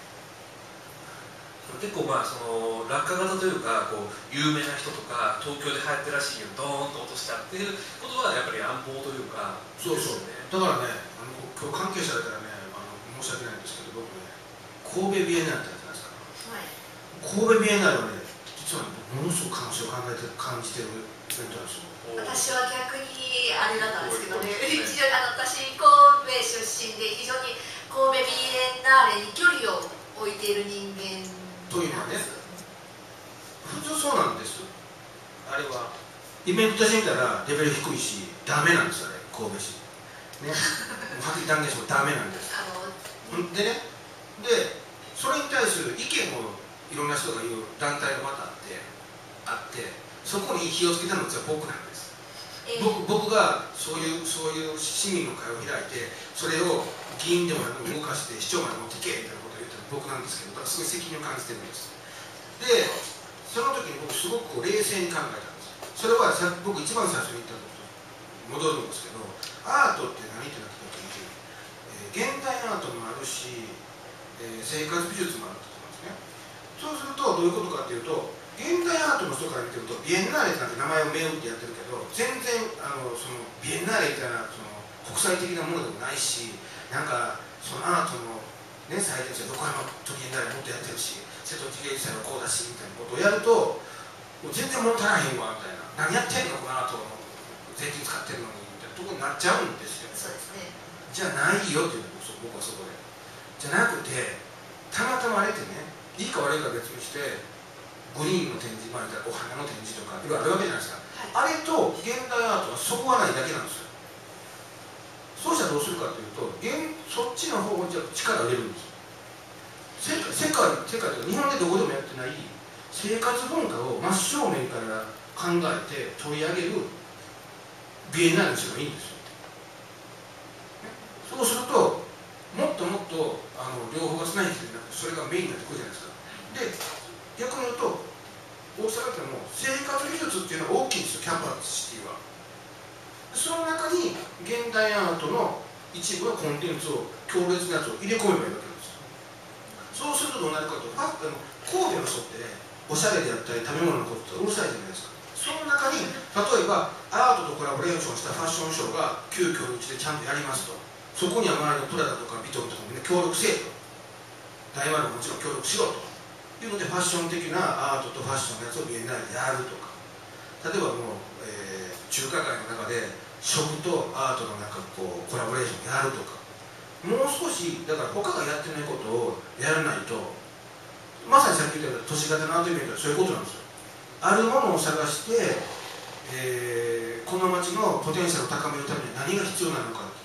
結構まあその落下型というか、こう有名な人とか東京で流行ってるらしいよドーンと落としたっていうことはやっぱり暗号というか、 そうそう、ね、だからね、あの今日関係者だからね、あの申し訳ないんですけど、僕ね、神戸ビエンナールってあるじゃないですか、はい、神戸ビエンナールはね、実は、ね、ものすごく可能性を考えて感じてるイベントなんですよ。 私は逆にあれだったんですけどね、一応あの私神戸出身で非常に神戸ビエンナーレに距離を置いている人間というのはね、普通そうなんです。あれはイベントとしてみたらレベル低いしダメなんですよね。 神戸市ね、もうはっきり断言してもダメなんです。 あのでね、でそれに対する意見をいろんな人が言う団体がまたあってあってそこに火をつけたのは実は僕なんです。 えー、 僕, 僕がそういうそういう市民の会を開いてそれを議員でも何でも動かして市長まで持っていけみたいなことを言ったの僕なんですけど、だからすごい責任を感じてるんです。でその時に僕すごく冷静に考えたんです。それはさ僕一番最初に言ったこと戻るんですけど、アートって何ってなった時に、えー、現代アートもあるし、えー、生活美術もあるってことなんですね。そうするとどういうことかっていうと、現代アートの人から見てるとビエンナーレなんて名前を銘打ってやってるけど全然あのそのビエンナーレみたいなその国際的なものでもないし、なんかそのアートの、ね、祭典者横浜都ビエンナーレもっとやってるし瀬戸内芸術祭はこうだしみたいなことをやるともう全然物足らへんわみたいな、何やってんのこのアートの税金使ってるのにみたいなところになっちゃうんですよ。 そうですね。 じゃないよっていうの僕はそこでじゃなくて、たまたまあれってね、いいか悪いか別にしてグリーンの展示、まあ、お花の展示とかいろいろあるわけじゃないですか、はい、あれと現代アートはそこはないだけなんですよ。そうしたらどうするかというと現そっちの方にじゃ力を入れるんですよ。世界世界というか日本でどこでもやってない生活文化を真正面から考えて取り上げるビエンナーレにすればいいんですよ。そうするともっともっとあの両方がつなぎでなくてそれがメインになってくるじゃないですか。で逆に言うと大阪っても生活美術っていうのは大きいんですよ、キャンパスシティは。その中に現代アートの一部のコンテンツを強烈なやつを入れ込めばいいわけですよ。そうするとどうなるかと、あの神戸の人っておしゃれであったり食べ物のことってうるさいじゃないですか。その中に例えばアートとコラボレーションしたファッションショーが急遽うちでちゃんとやりますと、そこには周りのプラダとかビトンとかみんな協力せえと、大丸ももちろん協力しろというのでファッション的なアートとファッションのやつをビエンナーレでやるとか、例えばもう、えー、中華街の中で食とアートのなんかこうコラボレーションやるとか、もう少しだから他がやってないことをやらないと、まさにさっき言ったような都市型のアートイベントはそういうことなんですよ。あるものを探して、えー、この街のポテンシャルを高めるために何が必要なのかって、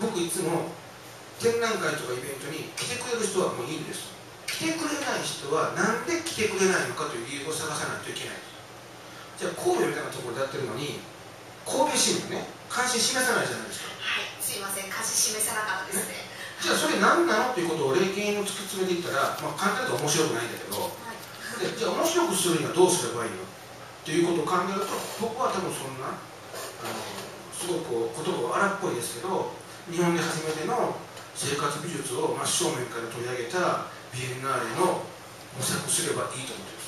僕いつも展覧会とかイベントに来てくれる人はもういいんです。来てくれない人はなんで来てくれないのかという理由を探さないといけない。じゃあ神戸みたいなところでやってるのに神戸市民ね関心示さないじゃないですか。 はい、すいません、関心示さなかったですね。 じゃあそれ何なのということを例原因を突き詰めていったら、まあ、簡単に言うと面白くないんだけど、はい、でじゃあ面白くするにはどうすればいいのということを考えると、僕は多分そんなあのすごくこう言葉は荒っぽいですけど、日本で初めての生活美術を真正面から取り上げたビエンナーレの模索すればいいと思って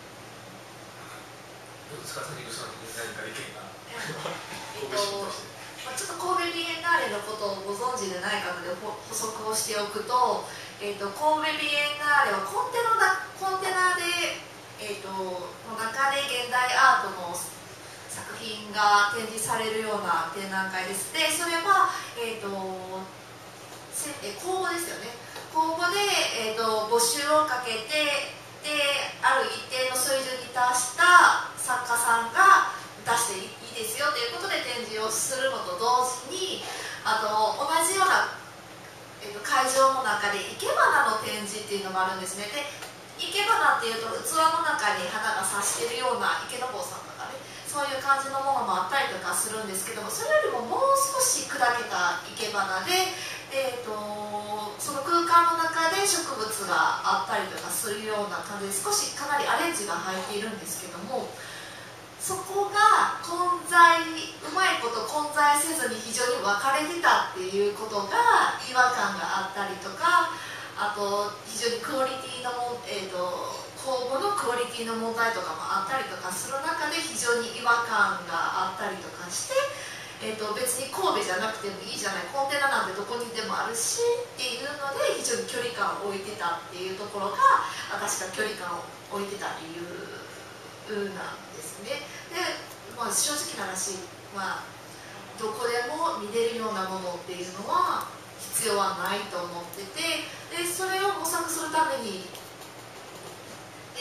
ます。 どうですか、先ほどさんの何か意見が。 えっとまあ、ちょっと神戸ビエンナーレのことをご存知でない方で補足をしておくと、えっと、神戸ビエンナーレはコンテナだコンテナで、えっと、の中で現代アートの作品が展示されるような展覧会です。でそれは、えっと、せえ公募ですよね。公募で、えっと、募集をかけてである一定の水準に達した作家さんが出していいですよということで展示をするのと同時に、あと同じような、えー、と会場の中で生け花の展示っていうのもあるんですね。で生け花っていうと器の中に花が咲してるような池坊さんとかね、そういう感じのものもあったりとかするんですけども、それよりももう少し砕けた生け花で、えー、とその空間の中で植物があったりとかするような感じで少しかなりアレンジが入っているんですけども、そこが混在うまいこと混在せずに非常に分かれてたっていうことが違和感があったりとか、あと非常にクオリティのも、えー、と公募のクオリティの問題とかもあったりとかする中で非常に違和感があったりとかして、えー、と別に神戸じゃなくてもいいじゃない、コンテナなんてどこにでもあるしっていうので非常に距離感を置いてたっていうところが私が距離感を置いてた理由なんですね。で、まあ、正直な話、まあ、どこでも見れるようなものっていうのは必要はないと思ってて、でそれを模索するためにで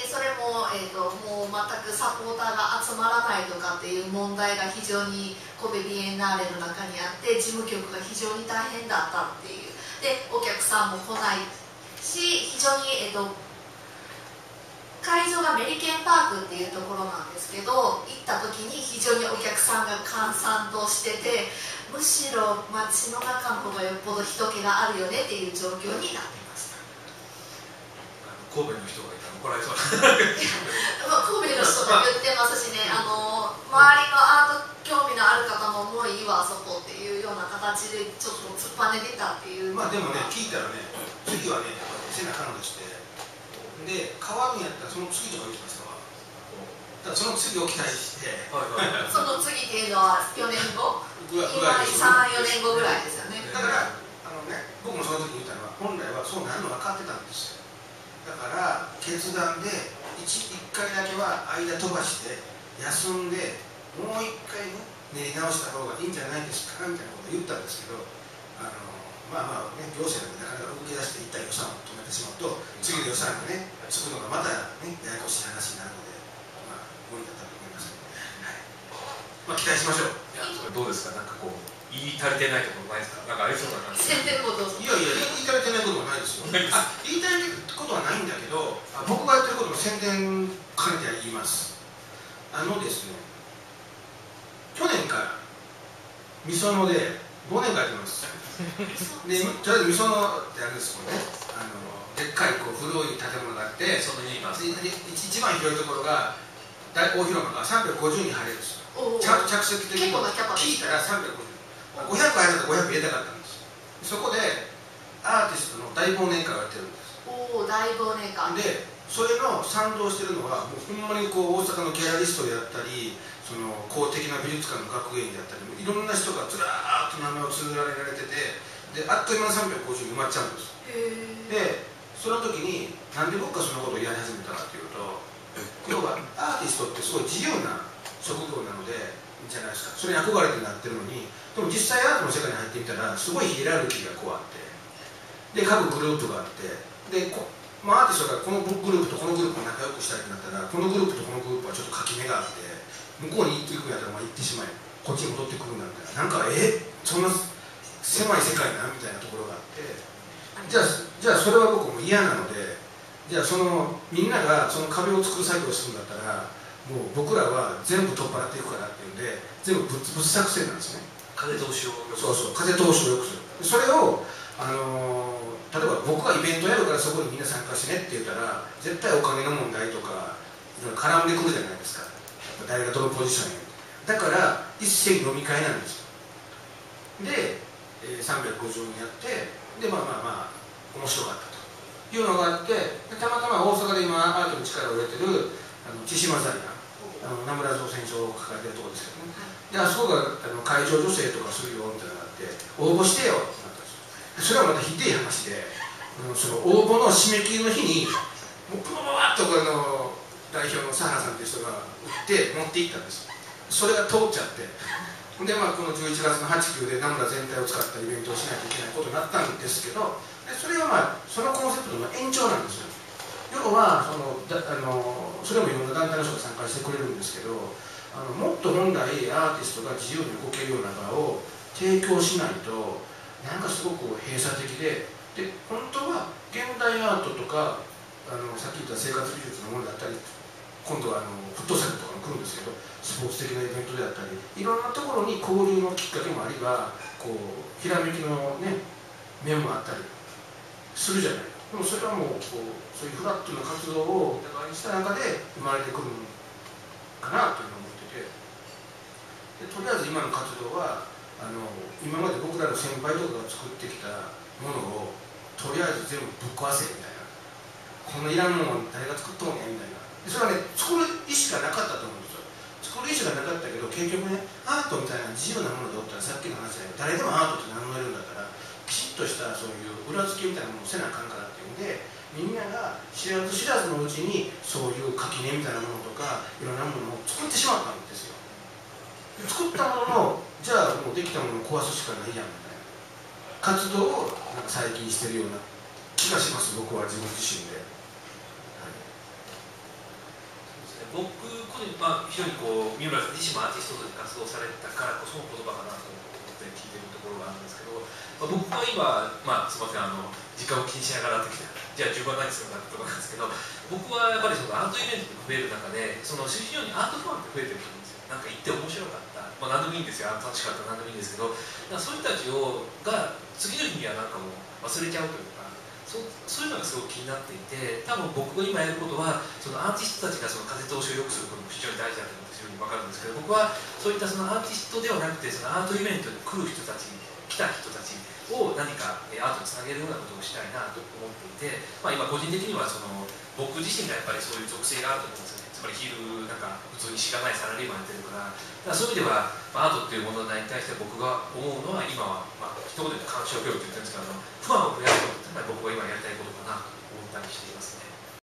それも、えー、ともう全くサポーターが集まらないとかっていう問題が非常に神戸ビエンナーレの中にあって、事務局が非常に大変だったっていう、でお客さんも来ないし、非常に、えー、と会場がメリケンパークっていうところなんですけど、行った時に非常にお客さんが閑散としてて、むしろ街の中の方がよっぽど人気があるよねっていう状況になってました。 神戸の人がいたら怒られそうまあ神戸の人が言ってますしね、あの周りのアート興味のある方ももういいわあそこっていうような形でちょっと突っぱねてたっていう。 まあでもね、聞いたらね、次はねせなあかんのでして、で変わるんやったらその次とか言ってましたわ。だからその次を期待して、 はいはい、 その次っていうのはよねんご、 ぐらいさん、よねんごぐらいですよね。 だからあのね、僕もその時に言ったのは、本来はそうなるの分かってたんですよ。だから決断で いっ, いっかいだけは間飛ばして休んで、もういっかいね練り直した方がいいんじゃないですかみたいなことを言ったんですけど、あのまあまあね、行政でなかなか動き出していった予算を止めてしまうと、次の予算がねつくのがまたねややこしい話になるので、まあ無理だったと思います、はい、まあ期待しましょう。 いや、それどうですか、なんかこう言い足りてないところないですか、なんかありそうな感じ。 宣伝もどうぞ。 いやいや、言い足りてないことはないですよ。あ、言い足りてることはないんだけど、あ僕がやってることの宣伝兼ねては言います。あのですね、去年からみそのでごねんかやってます。で、とりあえずみそのってあるんですけどね、あのでっかいこう古い建物があって、 そのにいます。 で一番広いところが大大広間がさんびゃくごじゅうにん入れるんですよ。ちゃんと着席的に結構なキャパ聞いたらさんびゃくごじゅうにん、ごひゃく入るとごひゃく入れたかったんです。そこでアーティストの大忘年会をやってるんです。 おお、大忘年会で、それの賛同してるのはもうほんまにこう大阪のギャラリストであったり、その公的な美術館の学芸員であったり、いろんな人がずらーっと名前を連ねられてて、であっという間にさんびゃくごじゅうにん埋まっちゃうんです。で、その時になんで僕がそのことをやり始めたかというと、要はアーティストってすごい自由な職業なのでじゃないですか。それに憧れてなってるのに、でも実際アートの世界に入ってみたらすごいヒエラルキーがこうあって、で各グループがあって、でこまあ、アーティストがこのグループとこのグループを仲良くしたいってなったら、このグループとこのグループはちょっと垣根があって、向こうに行っていくんやったらまあ行ってしまえ、こっちに戻ってくるんだみたいな、なんかえそんな狭い世界なみたいなところがあって、じゃあじゃあそれは僕も嫌なので、じゃあそのみんながその壁を作る作業をするんだったら、もう僕らは全部取っ払っていくからっていうんで、全部ぶっ潰す作戦なんですね。 風通しをそうそう、風通しを良くする。それをあのー例えば僕がイベントやるからそこにみんな参加してねって言ったら、絶対お金の問題とかいろいろ絡んでくるじゃないですか。誰がどのポジションやる。だから一斉に飲み会なんですよ。で、えー、さんびゃくごじゅうにんやって、でまあまあまあ面白かったというのがあって、でたまたま大阪で今アートに力を入れてるあの千島財団、あの名村造船所を抱えてるところですけどね、であそこがあの会場女性とかするよみたいなのがあって、応募してよってなったんですよ。それはまたひでえ話で、その応募の締め切りの日にもうブワーッとこの代表の佐原さんという人が打って持っていったんです。それが通っちゃって、でまあこのじゅういちがつのはち、きゅうで名村全体を使ったイベントをしないといけないことになったんですけど、でそれはまあそのコンセプトの延長なんですよ。要はそのだあのそれもいろんな団体の人が参加してくれるんですけど、あのもっと本来アーティストが自由に動けるような場を提供しないと、なんかすごく閉鎖的で、で本当は現代アートとかあのさっき言った生活美術のものだったり、今度はあのフットサルとかも来るんですけど、スポーツ的なイベントであったり、いろんなところに交流のきっかけもありば、こうひらめきのね面もあったりするじゃない。でもそれはもうこうそういうフラットな活動をお互いにした中で生まれてくるかなというのを思ってて、でとりあえず今の活動はあの今まで僕らの先輩とかが作ってきたものをとりあえず全部ぶっ壊せみたいな、このいらんもん誰が作っとんねんみたいな。でそれはね作る意思がなかったと思うんですよ。作る意思がなかったけど、結局ねアートみたいな自由なものでおったら、さっきの話で誰でもアートって名乗れるんだったら、きちっとしたそういう裏付けみたいなものをせなあかんからっていうんで、みんなが知らず知らずのうちにそういう垣根みたいなものとかいろんなものを作ってしまったんですよ。作ったものの、じゃあもうできたものを壊すしかないやんみたいな活動をなんか最近してるような気がします、僕は自分自身で。はい、 僕個人、まあ、非常にこう三村さん自身もアーティストとして活動されたからこその言葉かなと思って聞いてるところがあるんですけど、まあ、僕は今、まあ、すみませんあの時間を気にしながらってきたじゃあ順番何するんだってところなんですけど、僕はやっぱりそのアートイベントが増える中でその非常にアートファンって増えてると思うんですよ。なんか行って面白かった、まあ、何でもいいんですよ、楽しかった何でもいいんですけど、だからそういう人たちをが次の日にはなんかもう忘れちゃうというか、そ う, そういうのがすごく気になっていて、多分僕が今やることはそのアーティストたちがその風通しを良くすることも非常に大事だと思って非常に分かるんですけど、僕はそういったそのアーティストではなくてそのアートイベントに来る人たち来た人たちを何かアートにつなげるようなことをしたいなと思っていて、まあ、今個人的にはその僕自身がやっぱりそういう属性があると思うんですよね。つまり昼なんか普通にしがないサラリーマンやってるから、だからそういう意味では、まあ、アートっていうものに対して僕が思うのは今は、まあ、一言で鑑賞教育って言ってるんですけど、ファンを増やすことっていうのは僕が今やりたいことかなと思ったりしていますね。